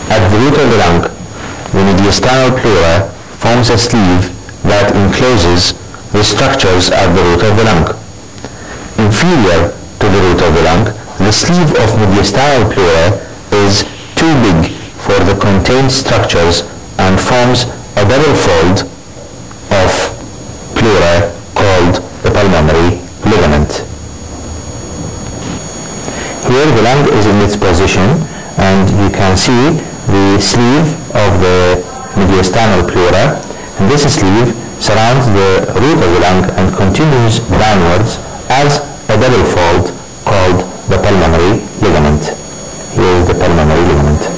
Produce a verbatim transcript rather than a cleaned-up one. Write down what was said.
At the root of the lung, the mediastinal pleura forms a sleeve that encloses the structures at the root of the lung. Inferior to the root of the lung, the sleeve of mediastinal pleura is too big for the contained structures and forms a double fold of pleura called the pulmonary ligament. Here the lung is in its position, and you can see the sleeve of the mediastinal pleura, and this sleeve surrounds the root of the lung and continues downwards as a double fold called the pulmonary ligament. Here is the pulmonary ligament.